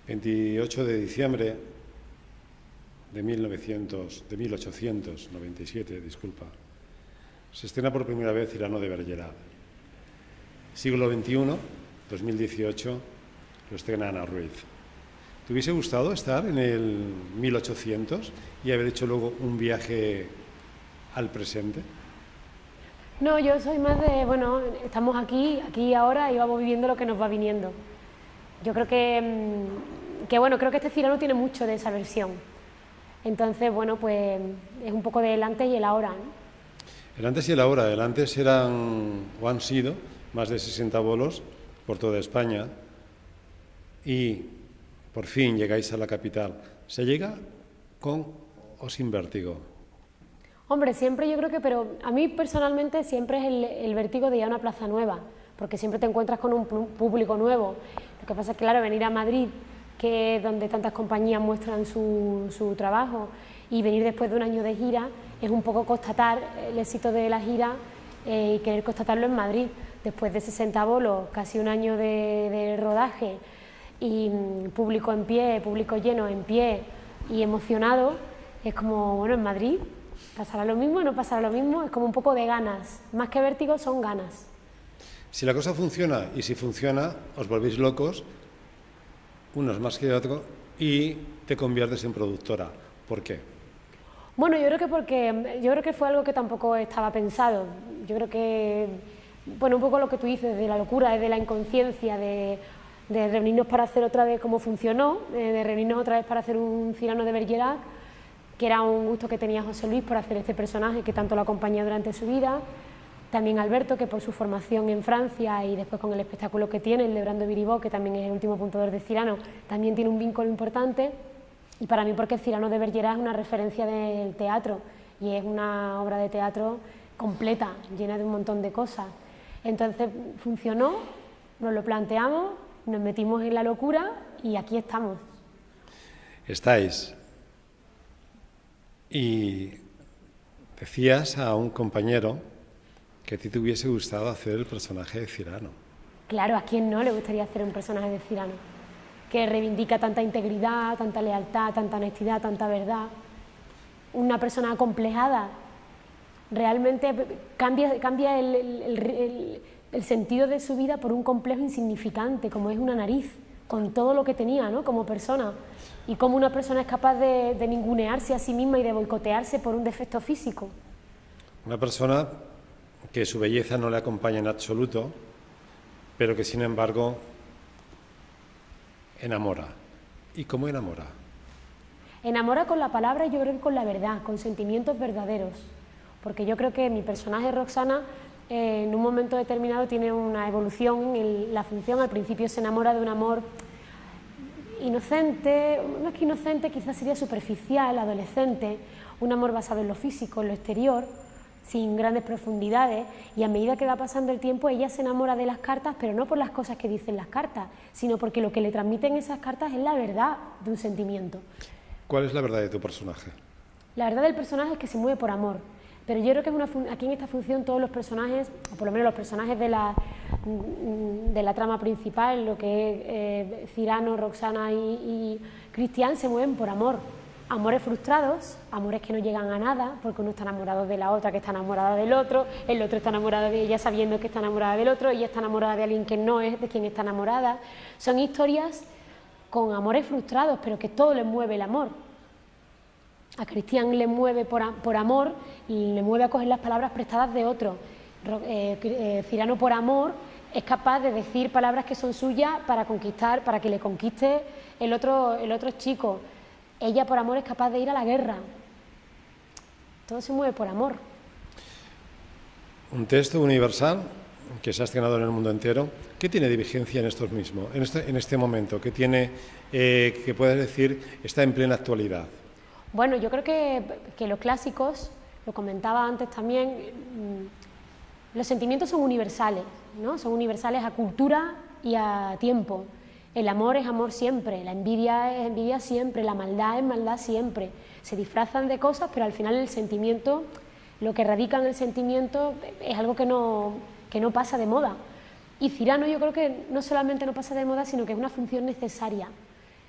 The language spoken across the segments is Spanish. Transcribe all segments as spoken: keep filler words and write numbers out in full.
veintiocho de diciembre de, mil novecientos, de mil ochocientos noventa y siete, disculpa, se estrena por primera vez Cyrano de Bergerac. Siglo veintiuno, dos mil dieciocho, lo estrena Ana Ruiz. ¿Te hubiese gustado estar en el mil ochocientos y haber hecho luego un viaje al presente? No, yo soy más de, bueno, estamos aquí, aquí y ahora y vamos viviendo lo que nos va viniendo. Yo creo que, que bueno, creo que este Cyrano tiene mucho de esa versión. Entonces, bueno, pues es un poco del antes y el ahora, ¿no? El antes y el ahora. El antes eran, o han sido, más de sesenta bolos por toda España y por fin llegáis a la capital. ¿Se llega con o sin vértigo? Hombre, siempre yo creo que, pero a mí personalmente siempre es el, el vértigo de ir a una plaza nueva, porque siempre te encuentras con un público nuevo. Lo que pasa es que, claro, venir a Madrid, que es donde tantas compañías muestran su, su trabajo, y venir después de un año de gira, es un poco constatar el éxito de la gira eh, y querer constatarlo en Madrid. Después de sesenta bolos, casi un año de, de rodaje, y mm, público en pie, público lleno, en pie y emocionado, es como, bueno, en Madrid pasará lo mismo, no pasará lo mismo, es como un poco de ganas, más que vértigo son ganas. Si la cosa funciona, y si funciona, os volvéis locos, unos más que otros, y te conviertes en productora. ¿Por qué? Bueno, yo creo que porque, yo creo que fue algo que tampoco estaba pensado. Yo creo que, bueno, un poco lo que tú dices, de la locura, de la inconsciencia, de, de reunirnos para hacer otra vez como funcionó, de, de reunirnos otra vez para hacer un Cyrano de Bergerac, que era un gusto que tenía José Luis por hacer este personaje que tanto lo acompañó durante su vida. También Alberto, que por su formación en Francia y después con el espectáculo que tiene, el de Brando Viribó, que también es el último puntador de Cyrano, también tiene un vínculo importante. Y para mí porque Cyrano de Bergerac es una referencia del teatro y es una obra de teatro completa, llena de un montón de cosas. Entonces funcionó, nos lo planteamos, nos metimos en la locura y aquí estamos. Estáis. Y decías a un compañero que a ti te hubiese gustado hacer el personaje de Cyrano. Claro, ¿a quién no le gustaría hacer un personaje de Cyrano? Que reivindica tanta integridad, tanta lealtad, tanta honestidad, tanta verdad. Una persona acomplejada, realmente cambia, cambia el, el, el, el sentido de su vida por un complejo insignificante, como es una nariz, con todo lo que tenía, ¿no?, como persona. Y cómo una persona es capaz de, de ningunearse a sí misma y de boicotearse por un defecto físico. Una persona que su belleza no le acompaña en absoluto, pero que sin embargo enamora. ¿Y cómo enamora? Enamora con la palabra y yo creo que con la verdad, con sentimientos verdaderos. Porque yo creo que mi personaje Roxana eh, en un momento determinado tiene una evolución en la función. Al principio se enamora de un amor inocente, más que inocente, quizás sería superficial, adolescente, un amor basado en lo físico, en lo exterior, sin grandes profundidades, y a medida que va pasando el tiempo ella se enamora de las cartas, pero no por las cosas que dicen las cartas, sino porque lo que le transmiten esas cartas es la verdad de un sentimiento. ¿Cuál es la verdad de tu personaje? La verdad del personaje es que se mueve por amor, pero yo creo que es una aquí en esta función todos los personajes, o por lo menos los personajes de la, de la trama principal, lo que es eh, Cyrano, Roxana y, y Cristian, se mueven por amor. Amores frustrados, amores que no llegan a nada, porque uno está enamorado de la otra que está enamorada del otro, el otro está enamorado de ella sabiendo que está enamorada del otro, ella está enamorada de alguien que no es de quien está enamorada. Son historias con amores frustrados, pero que todo les mueve el amor. A Cristian le mueve por, por amor y le mueve a coger las palabras prestadas de otro. Eh, eh, Cyrano por amor es capaz de decir palabras que son suyas para conquistar, para que le conquiste el otro, el otro chico. Ella por amor es capaz de ir a la guerra. Todo se mueve por amor. Un texto universal que se ha estrenado en el mundo entero. ¿Qué tiene de vigencia en estos mismos, en este, en este momento? ¿Qué tiene, eh, que puedes decir, está en plena actualidad? Bueno, yo creo que, que los clásicos, lo comentaba antes también, los sentimientos son universales, ¿no? Son universales a cultura y a tiempo. El amor es amor siempre, la envidia es envidia siempre, la maldad es maldad siempre. Se disfrazan de cosas, pero al final el sentimiento, lo que radica en el sentimiento es algo que no, que no pasa de moda. Y Cyrano yo creo que no solamente no pasa de moda, sino que es una función necesaria.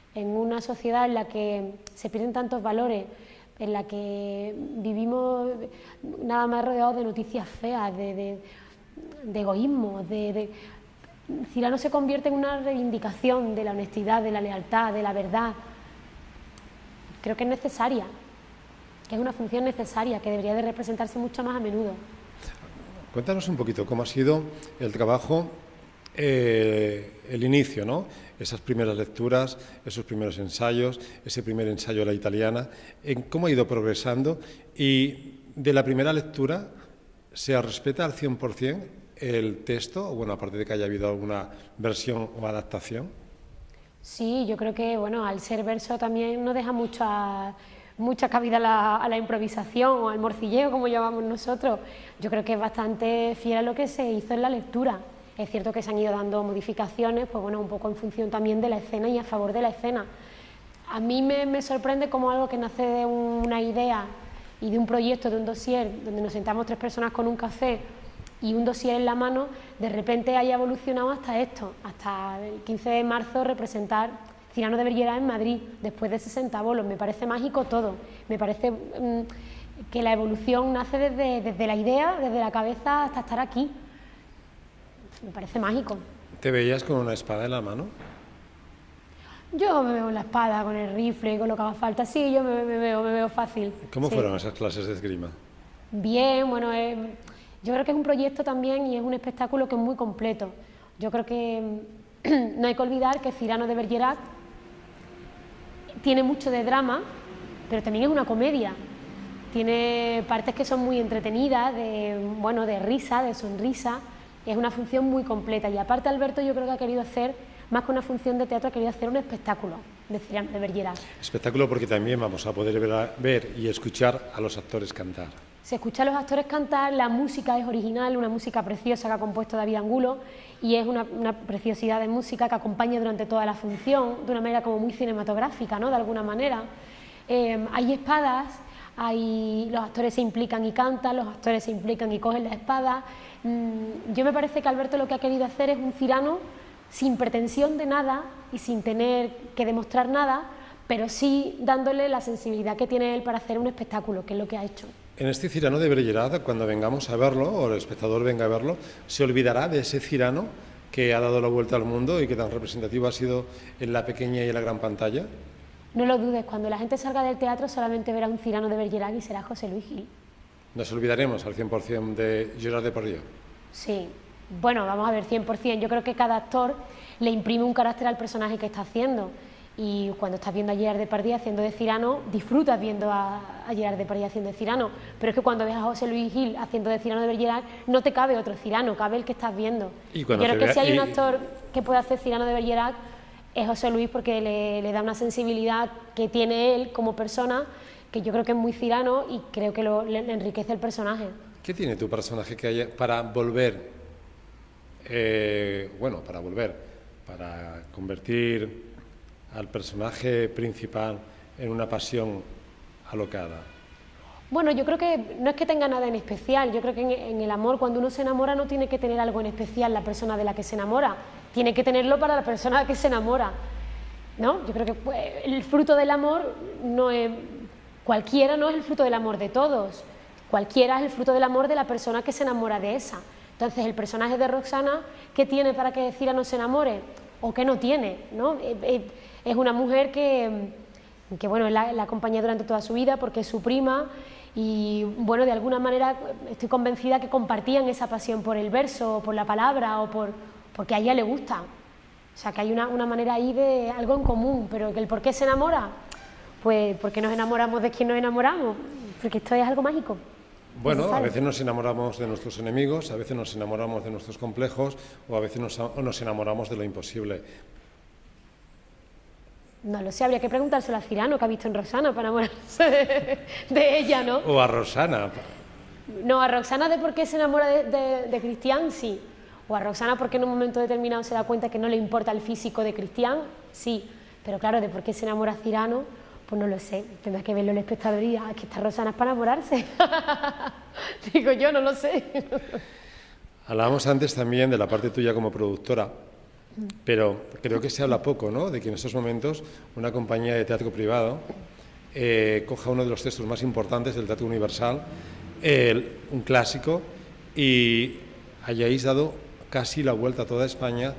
en una sociedad en la que se pierden tantos valores, en la que vivimos nada más rodeados de noticias feas, de, de, de egoísmo, de, de... Cyrano se convierte en una reivindicación de la honestidad, de la lealtad, de la verdad. Creo que es necesaria, que es una función necesaria, que debería de representarse mucho más a menudo. Cuéntanos un poquito cómo ha sido el trabajo, eh, el inicio, ¿no? Esas primeras lecturas, esos primeros ensayos, ese primer ensayo a la italiana, en cómo ha ido progresando y de la primera lectura se respeta al cien por cien el texto, bueno, aparte de que haya habido alguna versión o adaptación. Sí, yo creo que, bueno, al ser verso también no deja mucha, mucha cabida a la, a la improvisación o al morcilleo, como llamamos nosotros. Yo creo que es bastante fiel a lo que se hizo en la lectura. Es cierto que se han ido dando modificaciones, pues bueno, un poco en función también de la escena y a favor de la escena. A mí me, me sorprende como algo que nace de una idea y de un proyecto, de un dossier, donde nos sentamos tres personas con un café y un dossier en la mano, de repente haya evolucionado hasta esto, hasta el quince de marzo representar Cyrano de Bergerac en Madrid, después de sesenta bolos. Me parece mágico todo, me parece mmm, que la evolución nace desde, desde la idea, desde la cabeza hasta estar aquí. Me parece mágico. ¿Te veías con una espada en la mano? Yo me veo en la espada, con el rifle, con lo que haga falta. Sí, yo me, me, veo, me veo fácil. ¿Cómo sí. fueron esas clases de esgrima? Bien, bueno, eh, yo creo que es un proyecto también y es un espectáculo que es muy completo. Yo creo que no hay que olvidar que Cyrano de Bergerac tiene mucho de drama, pero también es una comedia. Tiene partes que son muy entretenidas, de, bueno, de risa, de sonrisa. Es una función muy completa y aparte Alberto yo creo que ha querido hacer, más que una función de teatro, ha querido hacer un espectáculo de Cyrano de Bergerac. Espectáculo porque también vamos a poder ver, a, ver y escuchar a los actores cantar. Se escucha a los actores cantar, la música es original, una música preciosa que ha compuesto David Angulo y es una, una preciosidad de música que acompaña durante toda la función, de una manera como muy cinematográfica, ¿no? De alguna manera. Eh, hay espadas, hay, los actores se implican y cantan, los actores se implican y cogen la espada. Mm, yo me parece que Alberto lo que ha querido hacer es un Cyrano sin pretensión de nada y sin tener que demostrar nada, pero sí dándole la sensibilidad que tiene él para hacer un espectáculo, que es lo que ha hecho. En este Cyrano de Bergerac, cuando vengamos a verlo, o el espectador venga a verlo, se olvidará de ese Cyrano que ha dado la vuelta al mundo y que tan representativo ha sido en la pequeña y en la gran pantalla. No lo dudes, cuando la gente salga del teatro solamente verá un Cyrano de Bergerac y será José Luis Gil. ¿Nos olvidaremos al cien por cien de Gerard Depardieu? Sí, bueno, vamos a ver, cien por cien. Yo creo que cada actor le imprime un carácter al personaje que está haciendo. Y cuando estás viendo a Gerard Depardieu haciendo de Cyrano, disfrutas viendo a, a Gerard Depardieu haciendo de Cyrano. Pero es que cuando ves a José Luis Gil haciendo de Cyrano de Bergerac, no te cabe otro Cyrano, cabe el que estás viendo. Y Yo creo que vea, si hay y... un actor que puede hacer Cyrano de Bergerac, es José Luis, porque le, le da una sensibilidad que tiene él como persona, que yo creo que es muy Cyrano y creo que lo, le, le enriquece el personaje. ¿Qué tiene tu personaje que haya para volver, eh, bueno, para volver, para convertir al personaje principal en una pasión alocada? Bueno, yo creo que no es que tenga nada en especial, yo creo que en, en el amor, cuando uno se enamora, no tiene que tener algo en especial la persona de la que se enamora, tiene que tenerlo para la persona que se enamora, ¿no? Yo creo que pues, el fruto del amor no es... Cualquiera no es el fruto del amor de todos, cualquiera es el fruto del amor de la persona que se enamora de esa. Entonces, el personaje de Roxana, ¿qué tiene para que Cyrano se enamore? ¿O qué no tiene? ¿No? Es una mujer que, que bueno, la, la acompaña durante toda su vida porque es su prima y, bueno, de alguna manera estoy convencida que compartían esa pasión por el verso, o por la palabra, o por, porque a ella le gusta. O sea, que hay una, una manera ahí de algo en común, pero que el por qué se enamora, pues porque nos enamoramos de quien nos enamoramos, porque esto es algo mágico. Bueno, a veces nos enamoramos de nuestros enemigos, a veces nos enamoramos de nuestros complejos o a veces nos, o nos enamoramos de lo imposible. No lo sé, habría que preguntárselo a Cyrano, que ha visto en Roxana, para enamorarse de, de ella, ¿no? O a Roxana. No, a Roxana de por qué se enamora de, de, de Cristian, sí. O a Roxana porque en un momento determinado se da cuenta que no le importa el físico de Cristian, sí. Pero claro, de por qué se enamora Cyrano, pues no lo sé. Tendrá que verlo el espectador y ah, que esta Roxana es para enamorarse. Digo yo, no lo sé. Hablábamos antes también de la parte tuya como productora pero creo que se habla poco, ¿no?, de que en estos momentos una compañía de teatro privado eh, coja uno de los textos más importantes del teatro universal, el, un clásico, y hayáis dado casi la vuelta a toda España,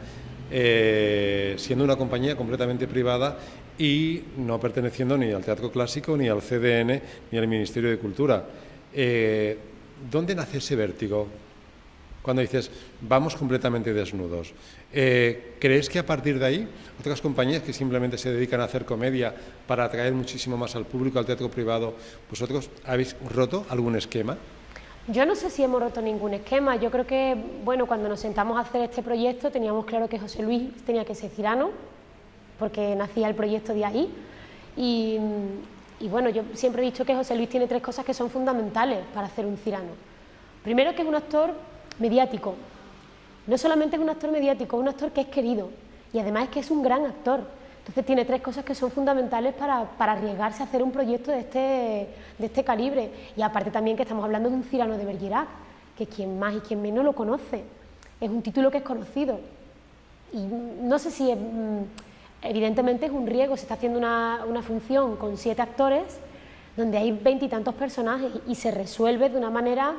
eh, siendo una compañía completamente privada y no perteneciendo ni al teatro clásico, ni al C D N, ni al Ministerio de Cultura. Eh, ¿Dónde nace ese vértigo? Cuando dices, vamos completamente desnudos. Eh, ¿Crees que a partir de ahí, otras compañías que simplemente se dedican a hacer comedia para atraer muchísimo más al público, al teatro privado, vosotros habéis roto algún esquema? Yo no sé si hemos roto ningún esquema. Yo creo que, bueno, cuando nos sentamos a hacer este proyecto teníamos claro que José Luis tenía que ser Cyrano, porque nacía el proyecto de ahí. Y, y bueno, yo siempre he dicho que José Luis tiene tres cosas que son fundamentales para hacer un Cyrano. Primero, que es un actor mediático. No solamente es un actor mediático, es un actor que es querido y además es que es un gran actor. Entonces tiene tres cosas que son fundamentales para, para arriesgarse a hacer un proyecto de este, de este calibre. Y aparte también que estamos hablando de un Cyrano de Bergerac, que quien más y quien menos lo conoce. Es un título que es conocido. Y no sé si, es, evidentemente es un riesgo, se está haciendo una, una función con siete actores, donde hay veintitantos personajes y, y se resuelve de una manera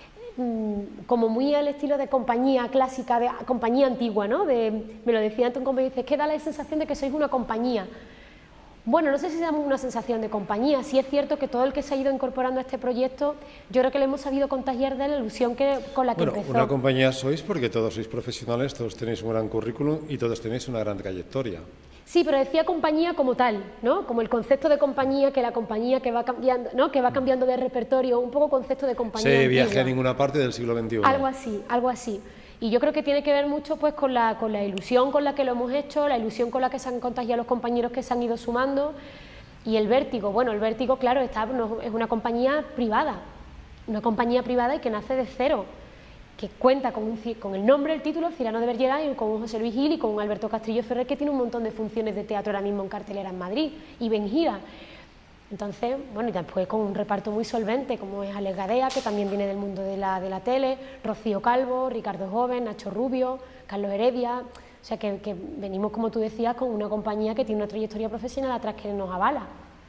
como muy al estilo de compañía clásica, de compañía antigua, ¿no? De, me lo decía antes un compañero, dice, es que da la sensación de que sois una compañía. Bueno, no sé si damos una sensación de compañía, sí es cierto que todo el que se ha ido incorporando a este proyecto, yo creo que le hemos sabido contagiar de la ilusión que, con la que bueno, empezó. Una compañía sois porque todos sois profesionales, todos tenéis un gran currículum y todos tenéis una gran trayectoria. Sí, pero decía compañía como tal, ¿no? Como el concepto de compañía, que la compañía que va cambiando, ¿no? Que va cambiando de repertorio, un poco concepto de compañía. Se viaje a ninguna parte del siglo veintiuno. Algo así, algo así. Y yo creo que tiene que ver mucho pues con la, con la ilusión con la que lo hemos hecho, la ilusión con la que se han contagiado los compañeros que se han ido sumando y el vértigo. Bueno, el vértigo, claro, está, no, es una compañía privada, una compañía privada y que nace de cero, que cuenta con, un, con el nombre, el título, Cyrano de Bergerac, y con un José Luis Gil y con un Alberto Castrillo Ferrer, que tiene un montón de funciones de teatro ahora mismo en cartelera en Madrid y ven gira. Entonces, bueno, y después con un reparto muy solvente, como es Alex Gadea, que también viene del mundo de la, de la tele, Rocío Calvo, Ricardo Joven, Nacho Rubio, Carlos Heredia. O sea, que, que venimos, como tú decías, con una compañía que tiene una trayectoria profesional atrás que nos avala.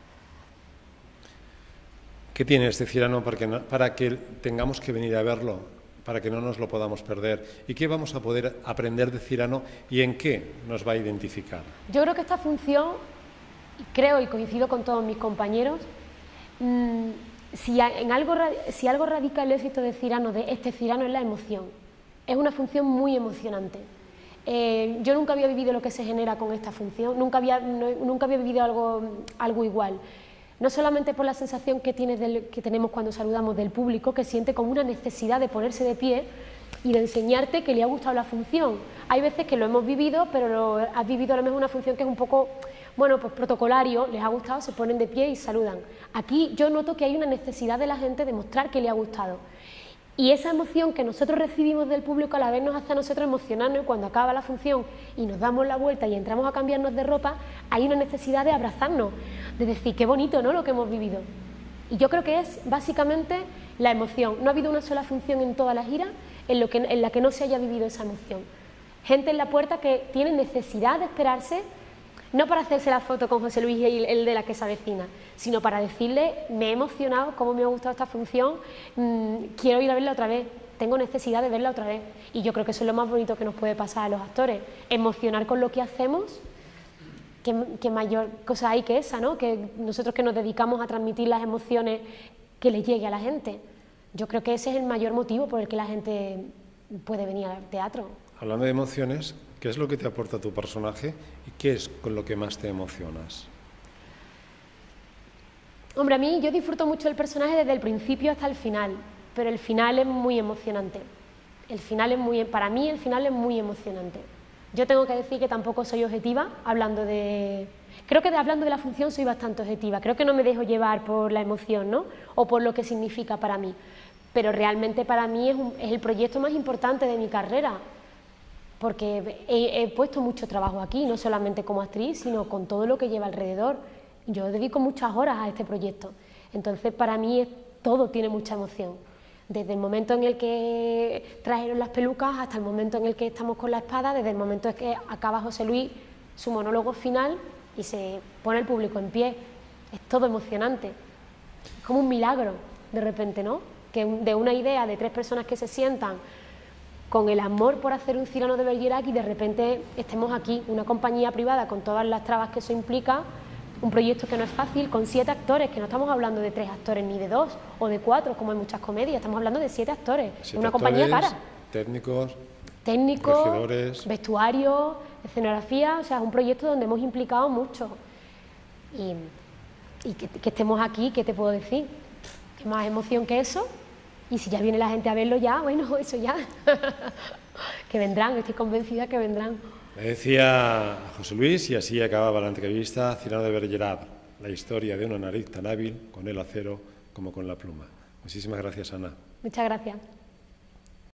¿Qué tiene este Cyrano para que, no, para que tengamos que venir a verlo? Para que no nos lo podamos perder. ¿Y qué vamos a poder aprender de Cyrano y en qué nos va a identificar? Yo creo que esta función, creo y coincido con todos mis compañeros, mmm, si, en algo, si algo radica el éxito de Cyrano, de este Cyrano, es la emoción. Es una función muy emocionante. Eh, yo nunca había vivido lo que se genera con esta función, nunca había, no, nunca había vivido algo, algo igual. No solamente por la sensación que, tiene del, que tenemos cuando saludamos del público, que siente como una necesidad de ponerse de pie y de enseñarte que le ha gustado la función. Hay veces que lo hemos vivido, pero lo, has vivido a lo mejor una función que es un poco, bueno, pues protocolario, les ha gustado, se ponen de pie y saludan. Aquí yo noto que hay una necesidad de la gente de mostrar que le ha gustado. Y esa emoción que nosotros recibimos del público a la vez nos hace a nosotros emocionarnos, y cuando acaba la función y nos damos la vuelta y entramos a cambiarnos de ropa, hay una necesidad de abrazarnos, de decir qué bonito, ¿no?, lo que hemos vivido. Y yo creo que es básicamente la emoción. No ha habido una sola función en toda la gira en, lo que, en la que no se haya vivido esa emoción. Gente en la puerta que tiene necesidad de esperarse, no para hacerse la foto con José Luis y el de la que se avecina, sino para decirle, me he emocionado, cómo me ha gustado esta función, mmm, quiero ir a verla otra vez, tengo necesidad de verla otra vez. Y yo creo que eso es lo más bonito que nos puede pasar a los actores, emocionar con lo que hacemos, que, que mayor cosa hay que esa, ¿no? Que nosotros que nos dedicamos a transmitir las emociones que les llegue a la gente. Yo creo que ese es el mayor motivo por el que la gente puede venir al teatro. Hablando de emociones, ¿qué es lo que te aporta tu personaje y qué es con lo que más te emocionas? Hombre, a mí yo disfruto mucho del personaje desde el principio hasta el final, pero el final es muy emocionante. El final es muy, para mí el final es muy emocionante. Yo tengo que decir que tampoco soy objetiva, hablando de... Creo que de, hablando de la función soy bastante objetiva, creo que no me dejo llevar por la emoción, ¿no?, o por lo que significa para mí, pero realmente para mí es, un, es el proyecto más importante de mi carrera, porque he, he puesto mucho trabajo aquí, no solamente como actriz, sino con todo lo que lleva alrededor. Yo dedico muchas horas a este proyecto, entonces para mí es, todo tiene mucha emoción. Desde el momento en el que trajeron las pelucas hasta el momento en el que estamos con la espada, desde el momento en que acaba José Luis su monólogo final y se pone el público en pie. Es todo emocionante, es como un milagro de repente, ¿no? Que de una idea de tres personas que se sientan con el amor por hacer un Cyrano de Bergerac y de repente estemos aquí, una compañía privada con todas las trabas que eso implica, un proyecto que no es fácil, con siete actores, que no estamos hablando de tres actores ni de dos o de cuatro, como en muchas comedias, estamos hablando de siete actores, siete una actores, compañía cara. Técnicos, técnicos, regidores, vestuario, escenografía, o sea, es un proyecto donde hemos implicado mucho. Y, y que, que estemos aquí, ¿qué te puedo decir? ¿Qué más emoción que eso? Y si ya viene la gente a verlo ya, bueno, eso ya, que vendrán, estoy convencida que vendrán. Le decía a José Luis, y así acababa la entrevista, Cyrano de Bergerac, la historia de una nariz tan hábil con el acero como con la pluma. Muchísimas gracias, Ana. Muchas gracias.